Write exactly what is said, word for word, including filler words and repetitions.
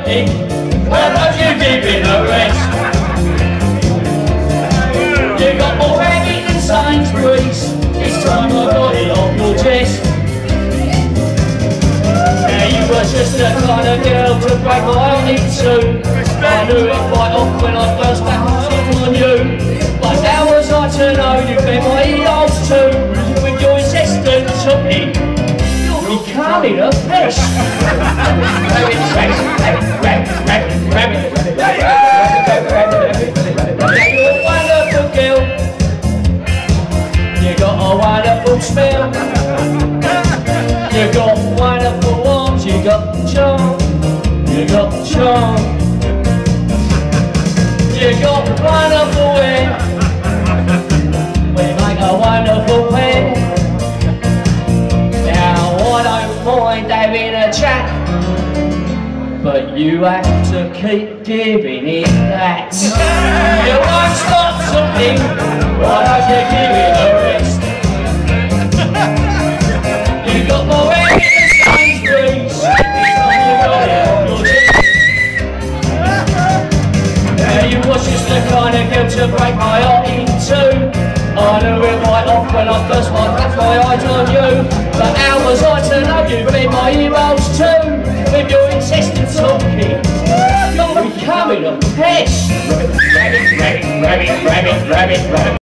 naughty. Why don't you give it a rest? You got more rabbit than Sainsbury's. This time I got it off your chest. Now you were just the kind of girl to break my heart in two. I knew it quite off when I first backed on you. But how was I to know you'd be my heroes too? With your insistent talking, you're becoming a pest. Rabbit, rabbit, rabbit, rabbit, rabbit, rabbit, rabbit. You're a wonderful girl. You got a wonderful smell. You got wonderful arms. You got charm. You got charm. You got wonderful hair. We make a wonderful pair. Now I don't mind having a chat, but you have to keep giving it that. You won't stop something, why don't you give it a rest? You got more hair than Sainsbury's. You got it on your chest. Now you was just the kind of girl to break my heart in two. I knew it right off when I first got my eyes on you. But how was I to know you'd be my heroes too? With your insistent talking, you're becoming a pest. Rabbit, rabbit, rabbit, rabbit, rabbit, rabbit.